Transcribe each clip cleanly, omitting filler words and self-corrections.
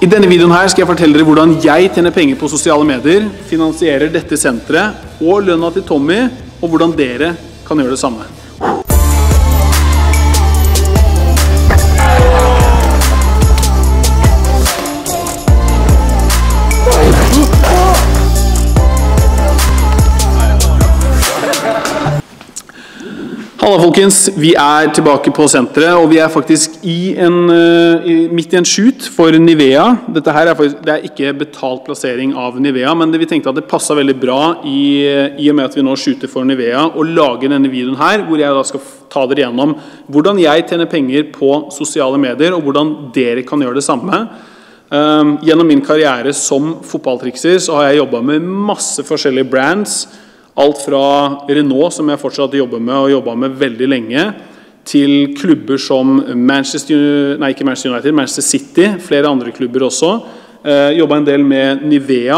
I denne videoen her skal jeg fortelle dere hvordan jeg tjener penger på sosiale medier, finansierer dette senteret og lønna til Tommy, og hvordan dere kan gjøre det samme. Hallo folkens, vi tilbake på senteret, og vi faktisk midt i en shoot for Nivea. Dette her det ikke betalt plassering av Nivea, men vi tenkte at det passet veldig bra i og med at vi nå shooter for Nivea, og lager denne videoen her, hvor jeg da skal ta dere gjennom hvordan jeg tjener penger på sosiale medier, og hvordan dere kan gjøre det samme. Gjennom min karriere som fotballtrikser så har jeg jobbet med masse forskjellige brands, alt fra Renault, som jeg fortsatt jobber med og jobbet med veldig lenge, til klubber som Manchester City, flere andre klubber også. Jobbet en del med Nivea.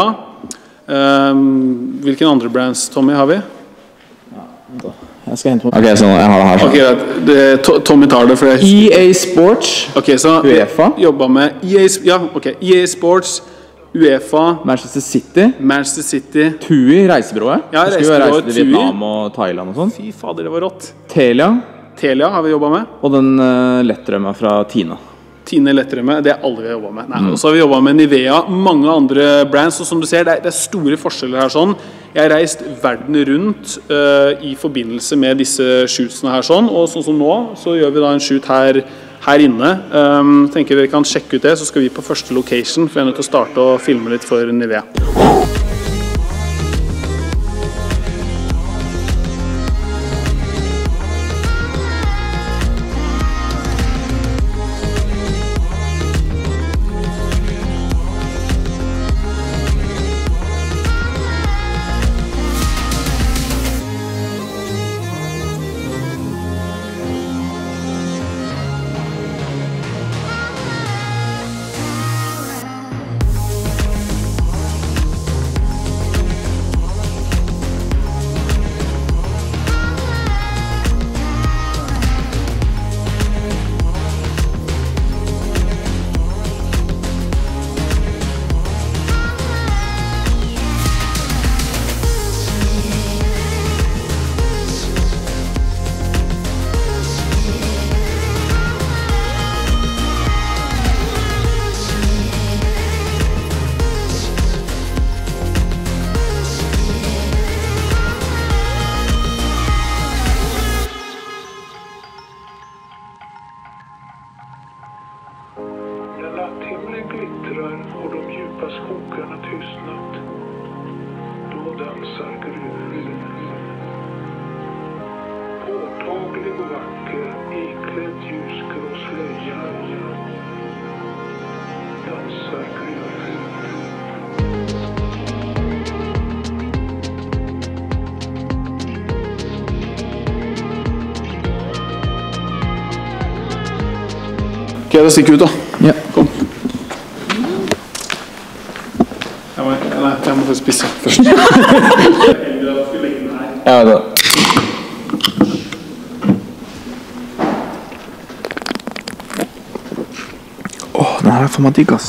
Hvilke andre brands, Tommy, har vi? Jeg skal hente på. Ok, så jeg har det her. Ok, Tommy tar det. EA Sports, UEFA. Jobbet med EA Sports, UEFA, Manchester City, TUI, reisebyrået. Ja, reisebyrået, skulle reise til Vietnam og Thailand og sånn. Fy fader, det var rått. Telia har vi jobbet med. Og den lettrømme fra Tina. Tina lettrømme, det aldri vi har jobbet med. Nei, og så har vi jobbet med Nivea, mange andre brands, og som du ser, det store forskjeller her sånn. Jeg har reist verden rundt i forbindelse med disse shootsene her sånn, og sånn som nå, så gjør vi da en shoot her inne. Tenker dere kan sjekke ut det, så skal vi på første location, for jeg er nødt til å starte og filme litt for Nivea. Himlen glittrar och de djupa skogarna tystnat. Då dansar gruvor. Påtaglig och vacker, iklädd ljusgrå slöja. Dansar gruvor. Ok, da stikker vi ut da. Ja. Kom. Jeg må få spise først. Ja, da. Den her for meg digg, ass.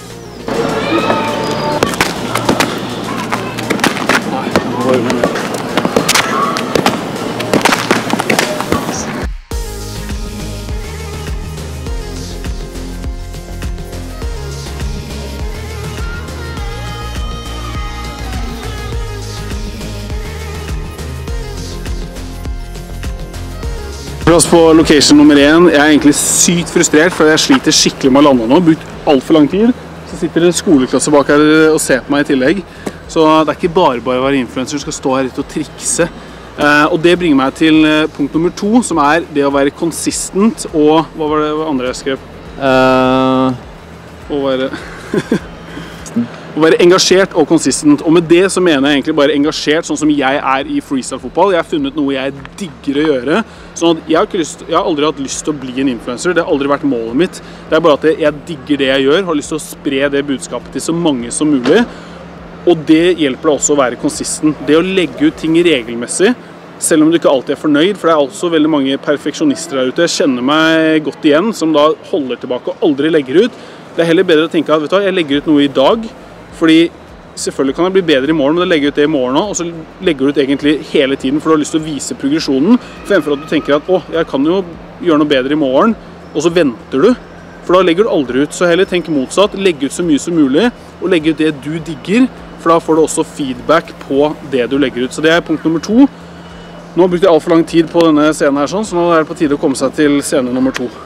Plass på location nummer 1. Jeg egentlig sykt frustrert, for jeg sliter skikkelig med å lande nå. Brukt alt for lang tid. Så sitter det skoleklasse bak her og ser på meg i tillegg. Så det ikke bare å være influencer, du skal stå her litt og trikse. Og det bringer meg til punkt nummer 2, som det å være consistent, og hva var det andre jeg skrev? Å være engasjert og consistent, og med det så mener jeg egentlig bare engasjert, sånn som jeg i freestyle-fotball. Jeg har funnet noe jeg digger å gjøre, sånn at jeg har aldri hatt lyst til å bli en influencer, det har aldri vært målet mitt. Det bare at jeg digger det jeg gjør, har lyst til å spre det budskapet til så mange som mulig, og det hjelper deg også å være consistent. Det å legge ut ting regelmessig, selv om du ikke alltid fornøyd, for det også veldig mange perfeksjonister der ute. Jeg kjenner meg godt igjen, som da holder tilbake og aldri legger ut. Det heller bedre å tenke at, vet du hva, jeg legger ut noe i dag, fordi selvfølgelig kan det bli bedre i morgen, men du legger ut det i morgen også, og så legger du ut egentlig hele tiden, for du har lyst til å vise progresjonen, fremfor at du tenker at, jeg kan jo gjøre noe bedre i morgen, og så venter du, for da legger du aldri ut. Så heller tenk motsatt, legg ut så mye som mulig, og legg ut det du digger, for da får du også feedback på det du legger ut. Så det er punkt nummer 2. Nå brukte jeg alt for lang tid på denne scenen her, så nå er det på tide å komme seg til scene nummer 2.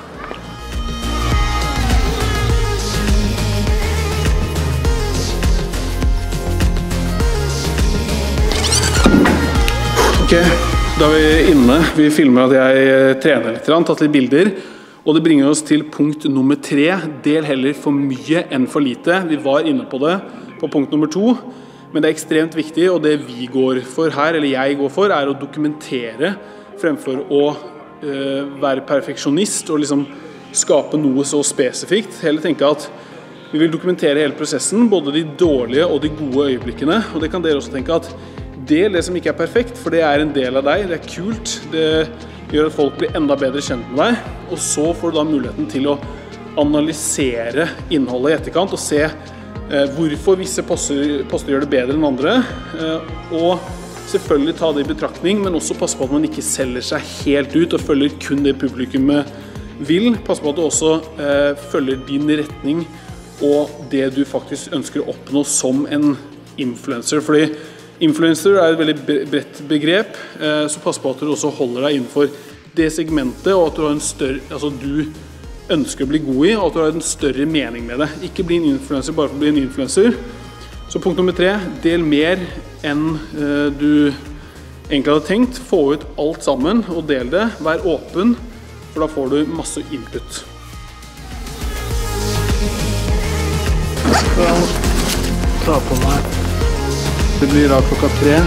Ok, da er vi inne. Vi filmer at jeg trener litt, tatt litt bilder, og det bringer oss til punkt nummer 3. Del heller for mye enn for lite. Vi var inne på det på punkt nummer 2, men det er ekstremt viktig, og det vi går for her, eller jeg går for, er å dokumentere fremfor å være perfeksjonist og liksom skape noe så spesifikt. Heller tenke at vi vil dokumentere hele prosessen, både de dårlige og de gode øyeblikkene, og det kan dere også tenke at del det som ikke er perfekt, for det er en del av deg, det er kult, det gjør at folk blir enda bedre kjent med deg, og så får du da muligheten til å analysere innholdet i etterkant og se hvorfor visse poster gjør det bedre enn andre, og selvfølgelig ta det i betraktning, men også passe på at man ikke selger seg helt ut og følger kun det publikummet vil. Passe på at du også følger din retning og det du faktisk ønsker å oppnå som en influencer, fordi influencer er et veldig bredt begrep, så pass på at du også holder deg innenfor det segmentet, og at du har en større, altså du ønsker å bli god i, og at du har en større mening med det. Ikke bli en influencer bare for å bli en influencer. Så punkt nummer 3, del mer enn du egentlig hadde tenkt. Få ut alt sammen og del det. Vær åpen, for da får du masse input. Jeg skal ta på meg. Det blir da klokka 3.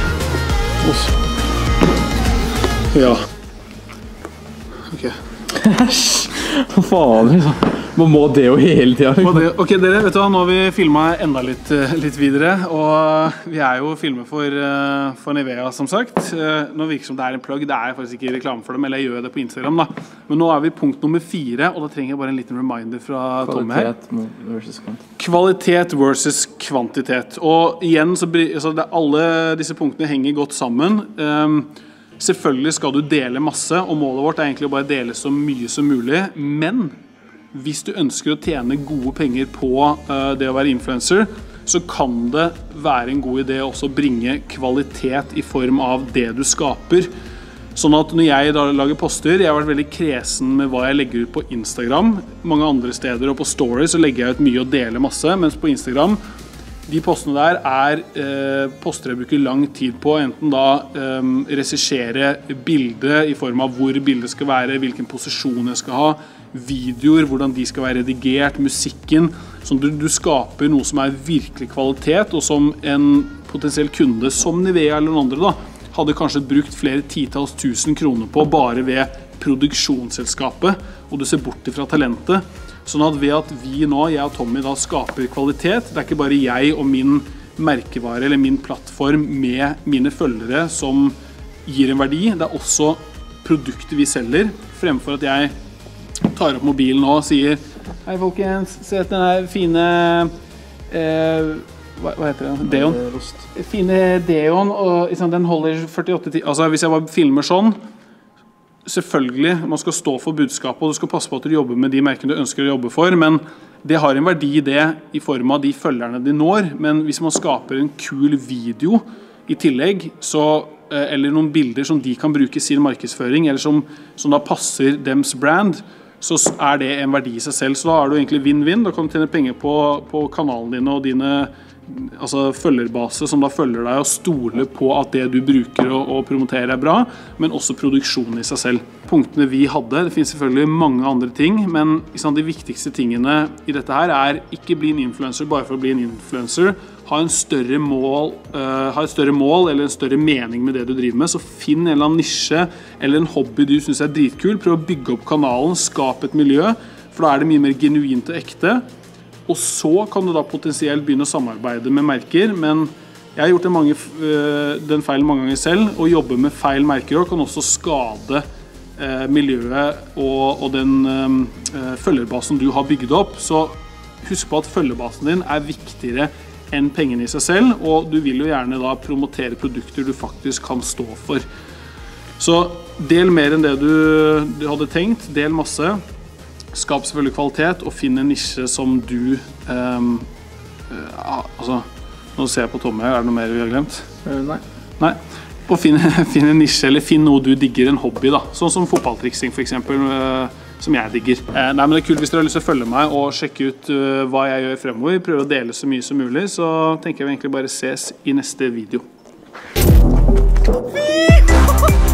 Ja. Ok. Hva faen, liksom? Man må det jo hele tiden. Ok, dere, vet du hva, nå har vi filmet enda litt videre, og vi er jo filmet for Nivea, som sagt. Nå virker som det er en plugg, det er faktisk ikke reklame for dem, eller jeg gjør det på Instagram da. Men nå er vi punkt nummer 4, og da trenger jeg bare en liten reminder fra Tommy her. Kvalitet versus kvantitet. Og igjen, så alle disse punktene henger godt sammen. Selvfølgelig skal du dele masse, og målet vårt er egentlig å bare dele så mye som mulig, men hvis du ønsker å tjene gode penger på det å være influencer, så kan det være en god idé også å bringe kvalitet i form av det du skaper. Sånn at når jeg da lager poster, jeg har vært veldig kresen med hva jeg legger ut på Instagram. Mange andre steder og på stories så legger jeg ut mye og deler masse, mens på Instagram, de postene der er poster jeg bruker lang tid på, enten da regissere bildet i form av hvor bildet skal være, hvilken posisjon jeg skal ha, videoer, hvordan de skal være redigert, musikken, sånn at du skaper noe som er virkelig kvalitet, og som en potensiell kunde som Nivea eller noen andre da, hadde kanskje brukt flere titalls tusen kroner på bare ved produksjonsselskapet, og du ser bort fra talentet. Sånn at ved at vi nå, jeg og Tommy da skaper kvalitet, det er ikke bare jeg og min merkevare eller min plattform med mine følgere som gir en verdi, det er også produkter vi selger, fremfor at jeg tar opp mobilen nå og sier «Hei folkens, se denne fine, hva heter det? Deon. Fine Deon, og den holder 48 timer. Altså hvis jeg bare filmer sånn, selvfølgelig, man skal stå for budskapet, og du skal passe på at du jobber med de merkene du ønsker å jobbe for, men det har en verdi i det i form av de følgerne de når, men hvis man skaper en kul video i tillegg, eller noen bilder som de kan bruke i sin markedsføring, eller som da passer dems brand, så er det en verdi i seg selv. Så da er du egentlig vinn-vinn. Da kan du tjene penger på kanalen dine og dine følgerbase som da følger deg og stoler på at det du bruker og promoterer er bra, men også produksjonen i seg selv. Punktene vi hadde, det finnes selvfølgelig mange andre ting, men de viktigste tingene i dette her er ikke bli en influencer bare for å bli en influencer. Ha et større mål eller en større mening med det du driver med, så finn en eller annen nisje eller en hobby du synes er dritkul, prøv å bygge opp kanalen, skape et miljø, for da er det mye mer genuint og ekte, og så kan du da potensielt begynne å samarbeide med merker, men jeg har gjort den feilen mange ganger selv, og jobbe med feil merker og kan også skade miljøet og den følgerbasen du har bygget opp, så husk på at følgebasen din viktigere enn pengene i seg selv, og du vil jo gjerne da promotere produkter du faktisk kan stå for. Så del mer enn det du hadde tenkt, del masse, skap selvfølgelig kvalitet, og finn en nisje som du, nå ser jeg på Tomme, det noe mer vi har glemt? Nei. Og finn en nisje, eller finn noe du digger, en hobby da, sånn som fotballtriksing for eksempel, som jeg digger. Nei, men det kult hvis dere har lyst til å følge meg og sjekke ut hva jeg gjør fremover, prøve å dele så mye som mulig, så tenker jeg egentlig bare ses i neste video.